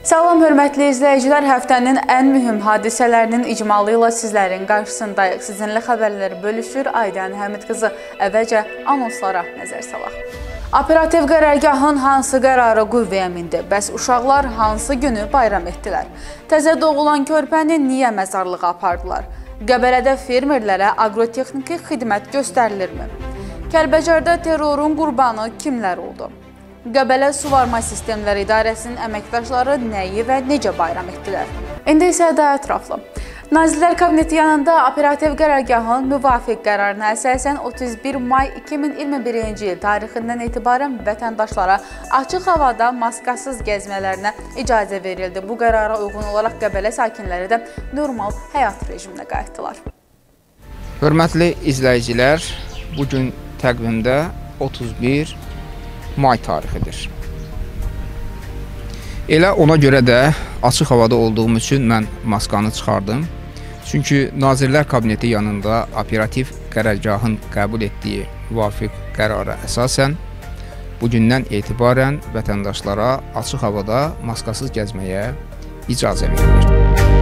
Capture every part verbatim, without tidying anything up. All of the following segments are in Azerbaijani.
Salam hörmətli izləyicilər, həftənin ən mühüm hadisələrinin icmalı ilə sizlərin qarşısındayıq. Sizinlə xəbərləri bölüşür Aydan Həmid qızı. Əvvəlcə anonslara nəzər salaq. Operativ qərargahın hansı qərarı qüvvəyə mindi? Bəs uşaqlar hansı günü bayram etdilər? Təzə doğulan körpəni niyə məzarlığa apardılar? Qəbələdə fermerlərə agrotexniki xidmət göstərilirmi? Kəlbəcərdə terrorun qurbanı kimlər oldu? Qəbələ Suvarma Sistemləri İdarəsinin əməkdaşları nəyi və necə bayram etdilər? İndi isə daha ətraflı. Nazirlər Kabineti yanında operativ qərargahın müvafiq qərarına əsasən otuz bir may iki min iyirmi birinci il tarixindən etibarən vətəndaşlara açıq havada maskasız gəzmələrinə icazə verildi. Bu qərara uyğun olaraq Qəbələ sakinləri də normal həyat rejiminə qayıtdılar. Hörmətli izləyicilər, bugün təqvimdə otuz bir may tarixidir. Elə ona görə də açıq havada olduğum üçün mən maskanı çıxardım. Çünki Nazirlər Kabineti yanında operativ qərargahın qəbul etdiyi müvafiq qərara əsasən bugündən etibarən vətəndaşlara açıq havada maskasız gəzməyə icazə verilir.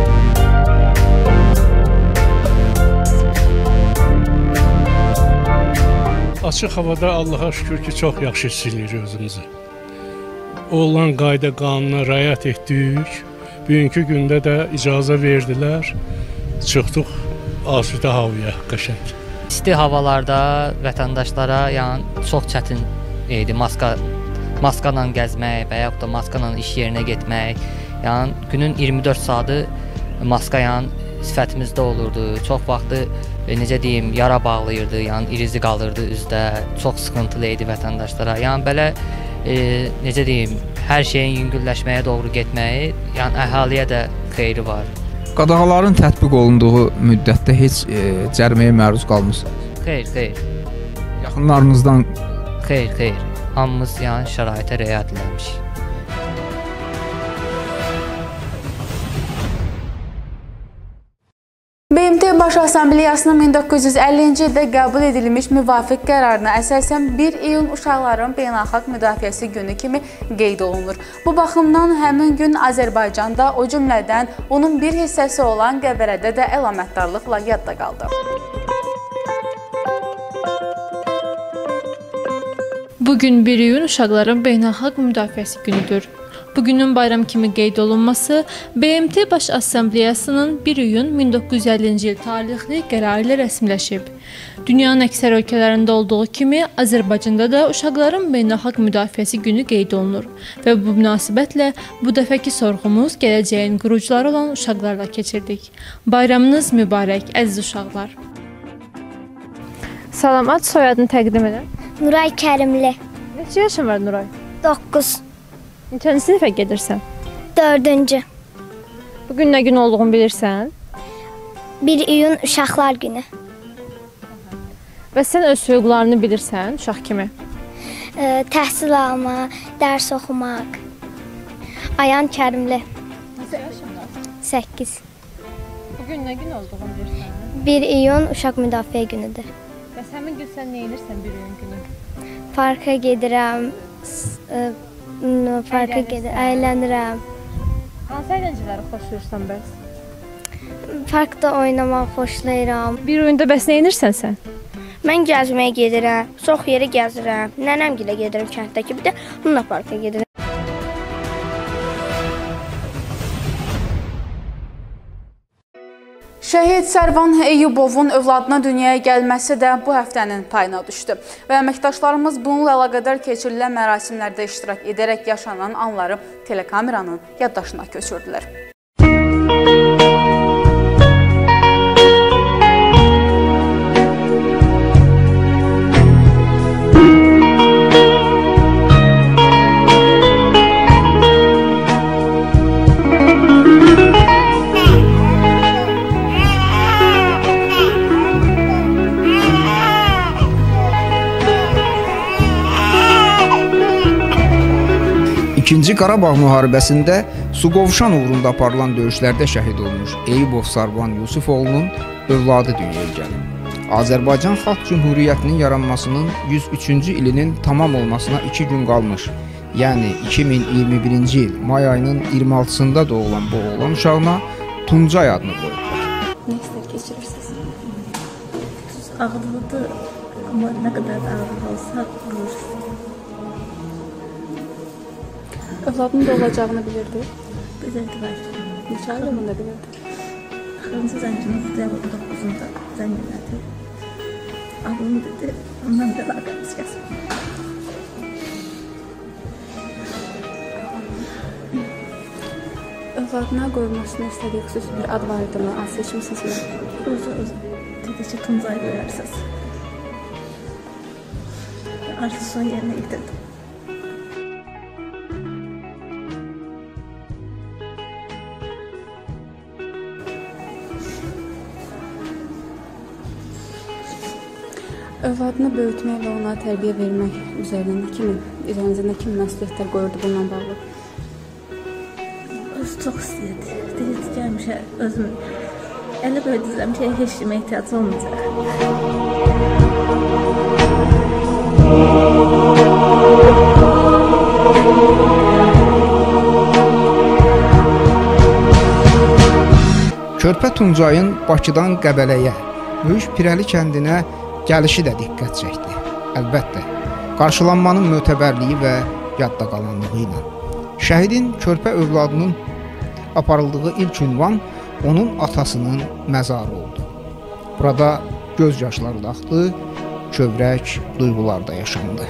Açıq havada Allaha şükür ki, çox yaxşı hiss edirik özümüzü. Olan qayda qanuna riayət etdik. Bugünkü gündə də icazə verdilər. Çıxdıq asudə havaya, qəşəng. İsti havalarda vətəndaşlara yəni çox çətin idi maska maskala gəzmək və yaxud da maskala iş yerinə getmək. Yəni günün iyirmi dörd saatı maska yəni sifətimizdə olurdu. Çox vaxtı e, necə deyim, yara bağlayırdı, yəni irizi qalırdı üzdə. Çox sıxıntılı idi vətəndaşlara. Yəni belə e, necə deyim, hər şeyin yüngülləşməyə doğru getməyi, yəni əhaliyə də xeyri var. Qadağaların tətbiq olunduğu müddətdə heç e, cəriməyə məruz qalmısınız? Xeyr, xeyr. Yaxınlarınızdan? Xeyr, xeyr. Hamımız yəni şəraitə riayət etmişik. B M T Baş Assambleyasının min doqquz yüz əllinci ildə qəbul edilmiş müvafiq qərarına əsasən bir iyun uşaqların beynəlxalq müdafiəsi günü kimi qeyd olunur. Bu baxımdan həmin gün Azərbaycanda, o cümlədən onun bir hissəsi olan Qəbələdə də əlamətdarlıqla yadda qaldı. Bugün bir iyun uşaqların beynəlxalq müdafiəsi günüdür. Bugünün bayram kimi qeyd olunması B M T Baş Assambleyasının bir iyun min doqquz yüz əllinci il tarixli qərarı ilə rəsmiləşib. Dünyanın əksər ölkələrində olduğu kimi Azərbaycanda da uşaqların beynəlxalq müdafiəsi günü qeyd olunur və bu münasibətlə bu dəfəki sorğumuz gələcəyin qurucuları olan uşaqlarla keçirdik. Bayramınız mübarək, əziz uşaqlar. Salam, ad soyadını təqdim edin. Nuray Kərimli. Neçə yaşın var Nuray? doqquz. Neçənci sinifə gedirsən? dördüncü. Bugün nə gün olduğunu bilirsən? bir iyun uşaqlar günü. Və sən öz hüquqlarını bilirsən uşaq kimi? Ə, təhsil almaq, dərs oxumaq. Ayan Kərimli. Neçə yaşın var? səkkiz. Bugün nə gün olduğunu bilirsən? bir iyun uşaq müdafiə günüdür. Və həmin gün sən nə edirsən bir iyun günü? Parka gedirəm, ə, parka gedir, əylənirəm. Hansı əyləncələri xoşlayırsan bəs? Parkda oynamaq xoşlayıram. Bir oyunda bəs nə edirsən sən? Mən gəzməyə gedirəm, çox yeri gəzirəm. Nənəmgilə gedirəm kənddəki, bir də Luna parka gedirəm. Şəhid Sərvan Eyyubovun övladına dünyaya gəlməsi də bu həftənin payına düşdü və əməkdaşlarımız bununla əlaqədar keçirilən mərasimlərdə iştirak edərək yaşanan anları telekameranın yaddaşına köçürdülər. İkinci Qarabağ müharibəsində Suqovuşan uğrunda aparılan döyüşlərdə şəhid olmuş Eyyubov Sarvan Yusufoğlunun övladı dünyaya gəlib. Azərbaycan Xalq Cümhuriyyətinin yaranmasının yüz üçüncü ilinin tamam olmasına iki gün qalmış yəni iki min iyirmi birinci il may ayının iyirmi altısında doğulan bu oğlan uşağına Tuncay adını qoyublar. Nə istər keçirirsiniz? Ağrılıdır, amma nə qədər ağrı olsa vurursunuz. Övladının da olacağını bilirdi. Bilirdi. Neçə ay olanda bilirdi? Axırıncı zəngini devamlı doqquzunda zəng elədi. Ağlım dedi, ondan da əlaqəmiz kəsildi. Övladına qoyulmasını istədiyi xüsusi bir ad var idi mı? Az seçmişsiniz mi? Özü özü dedi ki, Tuncay qoyarsınız. Arzusunu yerinə yetirdim. Övladını böyütmək və ona tərbiyə vermək üzərindən kimi, üzərinizə nə kimi məsuliyyətlər qoyurdu bununla bağlı? Özü çox istəyirdi. Deyirdi ki, həmişə özüm elə böyüdüzəm ki, heç kimə ehtiyac olmayacaq. Körpə Tuncayın Bakıdan Qəbələyə, Böyük Pirəli kəndinə gəlişi də diqqət çəkdi. Əlbəttə, qarşılanmanın mötəbərliyi və yadda qalanlığı ilə. Şəhidin körpə övladının aparıldığı ilk ünvan onun atasının məzarı oldu. Burada göz yaşları da axdı, kövrək duyğular da yaşandı.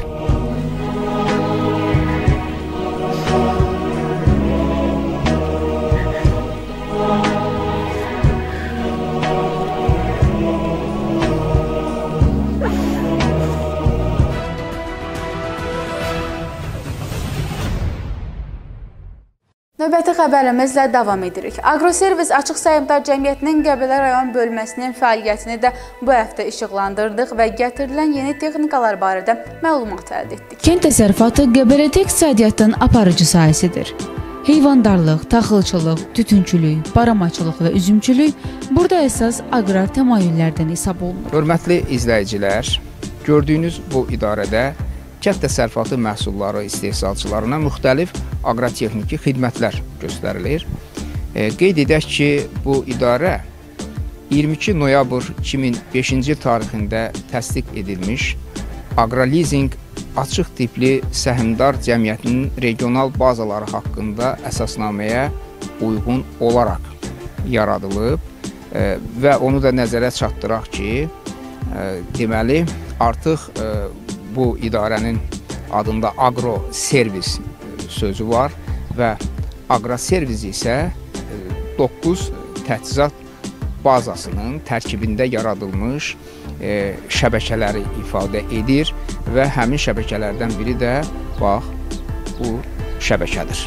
Növbəti xəbərimizlə davam edirik. Agroservis Açıq Səhmdar Cəmiyyətinin Qəbələ rayon bölməsinin fəaliyyətini də bu həftə işıqlandırdıq və gətirilən yeni texnikalar barədə məlumat əldə etdik. Kənd təsərrüfatı Qəbələdə iqtisadiyyatın aparıcı sahəsidir. Heyvandarlıq, taxılçılıq, tütünçülük, baramaçılıq və üzümçülük burada əsas aqrar təmayüllərdən hesab olunur. Hörmətli izləyicilər, gördüyünüz bu idarədə kənd təsərrüfatı məhsulları istehsalçılarına müxtəlif aqrotexniki xidmətlər göstərilir. E, qeyd edək ki, bu idarə iyirmi iki noyabr iki min beşinci il tarixində təsdiq edilmiş Aqrolizinq açıq tipli səhmdar cəmiyyətinin regional bazaları haqqında əsasnaməyə uyğun olaraq yaradılıb e, və onu da nəzərə çatdıraq ki, e, deməli, artıq e, bu idarənin adında Agroservis sözü var və Agroservis isə doqquz təchizat bazasının tərkibində yaradılmış e, şəbəkələri ifadə edir və həmin şəbəkələrdən biri də bax bu şəbəkədir.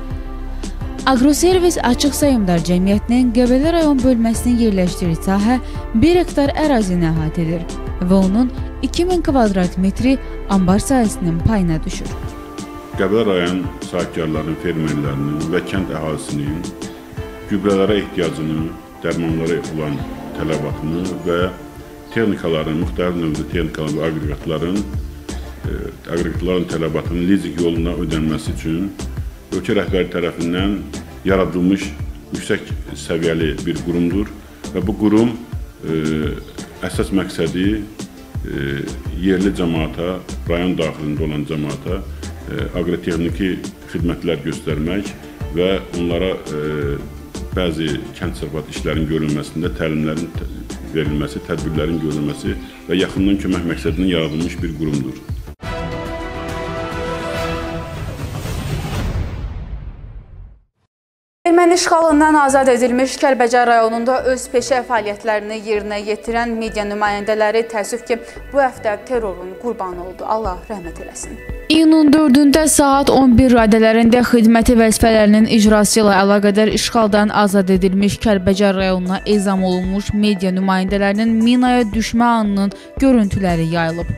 Agroservis Açıq Səhmdar Cəmiyyətinin Qəbələ rayon bölməsinin yerləşdiyi sahə bir hektar ərazini əhatə edir və onun iki min kvadrat metri ambar sahəsinin payına düşür. Qəbələ rayon sahibkarlarının, fermerlərinin və kənd əhalisinin gübrələrə ehtiyacını, dərmanlara olan tələbatını və texnikaların, müxtəlif növdə texnikaların və aqreqatların, e, aqreqatların tələbatının lizik yoluna ödənməsi üçün ölkə rəhbəri tərəfindən yaradılmış yüksək səviyyəli bir qurumdur və bu qurum e, əsas məqsədi e, yerli cəmaata, rayon daxilində olan cəmaata e, aqrotexniki xidmətlər göstərmək və onlara e, bəzi kənd təsərrüfatı işlərin görülməsində təlimlərin verilməsi, tədbirlərin görülməsi və yaxından kömək məqsədindən yaradılmış bir qurumdur. Erməni işğalından azad edilmiş Kəlbəcər rayonunda öz peşə fəaliyyətlərini yerinə yetirən media nümayəndələri təəssüf ki, bu həftə terrorun qurbanı oldu. Allah rəhmət eləsin. İyunun dördündə saat on bir radələrində xidməti vəzifələrinin icrası ilə əlaqədar işğaldan azad edilmiş Kəlbəcər rayonuna ezam olunmuş media nümayəndələrinin minaya düşmə anının görüntüləri yayılıb.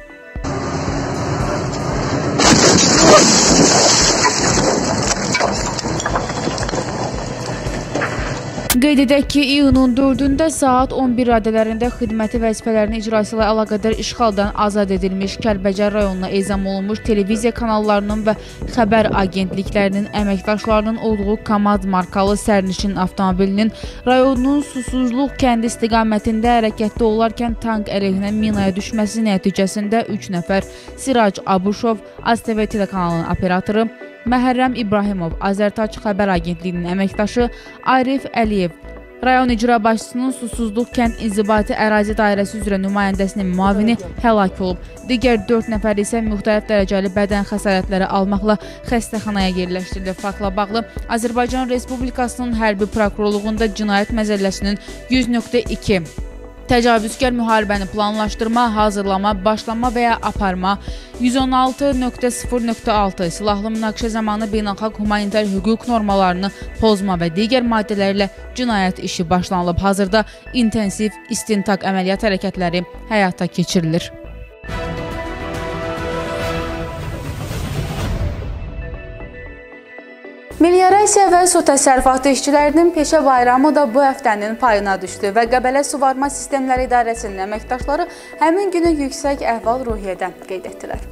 Qeyd edək ki, iyunun dördündə saat on bir radələrində xidməti vəzifələrinin icrası ilə əlaqədar işğaldan azad edilmiş Kəlbəcər rayonuna ezam olunmuş televiziya kanallarının və xəbər agentliklərinin əməkdaşlarının olduğu Kamaz markalı sərnişin avtomobilinin rayonun Susuzluq kəndi istiqamətində hərəkətdə olarkən tank əleyhinə minaya düşməsi nəticəsində üç nəfər Sirac Abuşov, AzTV telekanalının operatoru, Məhərrəm İbrahimov, Azərtac xəbər agentliyinin əməkdaşı, Arif Əliyev, rayon icra başçısının Susuzluq kənd inzibati ərazi dairəsi üzrə nümayəndəsinin müavini həlak olub. Digər dörd nəfər isə müxtəlif dərəcəli bədən xəsarətləri almaqla xəstəxanaya yerləşdirilib. Faktla bağlı Azərbaycan Respublikasının hərbi prokurorluğunda cinayət məcəlləsinin yüz nöqtə iki təcavüzkar müharibəni planlaşdırma, hazırlama, başlama və ya aparma, yüz on altı nöqtə sıfır nöqtə altı silahlı münaqişə zamanı beynəlxalq humanitar hüquq normalarını pozma və digər maddələrlə cinayət işi başlanılıb. Hazırda intensiv istintaq əməliyyat hərəkətləri həyata keçirilir. Meliorasiya və su təsərrüfatı işçilərinin peşə bayramı da bu həftənin payına düşdü və Qəbələ Suvarma Sistemləri İdarəsinin əməkdaşları həmin günü yüksək əhval-ruhiyyədə qeyd etdilər.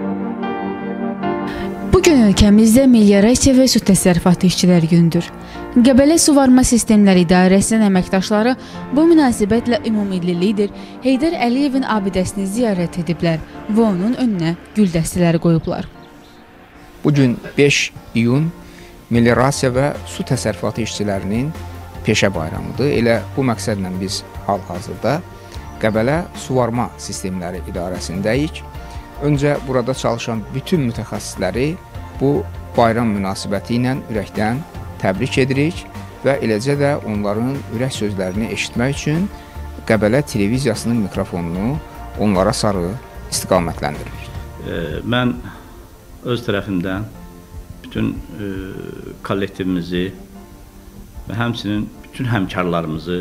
Bugün ölkəmizdə Meliorasiya və su təsərrüfatı işçiləri günüdür. Qəbələ Suvarma Sistemləri İdarəsinin əməkdaşları bu münasibətlə ümumilli lider Heydər Əliyevin abidəsini ziyarət ediblər və onun önünə gül dəstələri qoyublar. Bugün beş iyun Meliorasiya və su təsərrüfatı işçilərinin peşə bayramıdır. Elə bu məqsədlə biz hal-hazırda Qəbələ Suvarma Sistemləri İdarəsindəyik. Öncə burada çalışan bütün mütəxəssisləri bu bayram münasibəti ilə ürəkdən təbrik edirik və eləcə də onların ürək sözlərini eşitmək üçün Qəbələ televiziyasının mikrofonunu onlara sarı istiqamətləndirir. E, mən öz tərəfimdən bütün e, kollektivimizi və həmçinin bütün həmkarlarımızı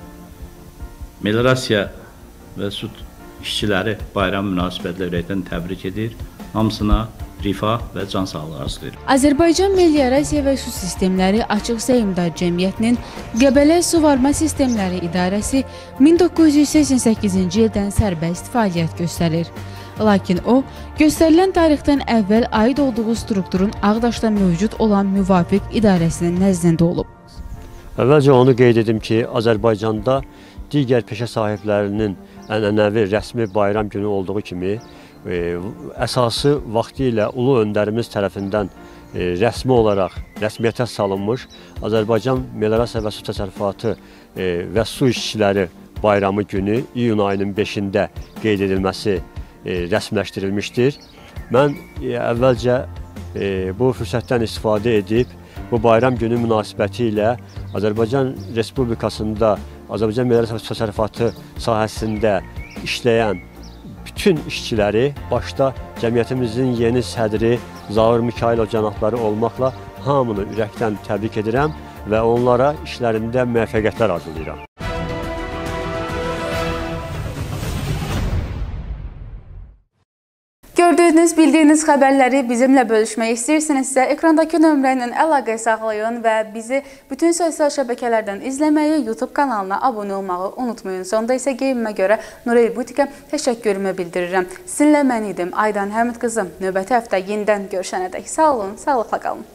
Meliorasiya və su işçiləri bayram münasibətlə ürəkdən təbrik edir. Hamısına rifah və can sağlığı arzulayır. Azərbaycan Meliorasiya və Su Sistemləri Açıq Səhmdar Cəmiyyətinin Qəbələ Suvarma Sistemləri İdarəsi min doqquz yüz səksən səkkizinci ildən sərbəst fəaliyyət göstərir. Lakin o, göstərilən tarixdən əvvəl aid olduğu strukturun Ağdaşda mövcud olan müvafiq idarəsinin nəzdində olub. Əvvəlcə onu qeyd edim ki, Azərbaycanda digər peşə sahiblərinin ənənəvi rəsmi bayram günü olduğu kimi, e, əsası vaxtı ilə ulu öndərimiz tərəfindən e, rəsmi olaraq rəsmiyyətə salınmış Azərbaycan Meliorasiya və Su Təsərrüfatı e, və Su İşçiləri bayramı günü iyun ayının beşində qeyd edilməsi E, rəsmiləşdirilmişdir. Mən e, əvvəlcə e, bu fürsətdən istifadə edib bu bayram günü münasibəti ilə Azərbaycan Respublikasında Azərbaycan Meliorasiya və Təsərrüfatı sahəsində işləyən bütün işçiləri, başda cəmiyyətimizin yeni sədri Zaur Mikayılov cənabları olmaqla hamını ürəkdən təbrik edirəm və onlara işlərində müvəffəqiyyətlər arzulayıram. Gördüyünüz, bildiyiniz xəbərləri bizimlə bölüşmək istəyirsinizsə, ekrandakı nömrə ilə əlaqə saxlayın və bizi bütün sosial şəbəkələrdən izləməyi, YouTube kanalına abunə olmağı unutmayın. Sonda isə geyimimə görə Nurel Butikə təşəkkürümü bildirirəm. Sizinlə mən idim Aydan Həmid qızım. Növbəti həftə yenidən görüşənədək. Sağ olun, sağlıqla qalın.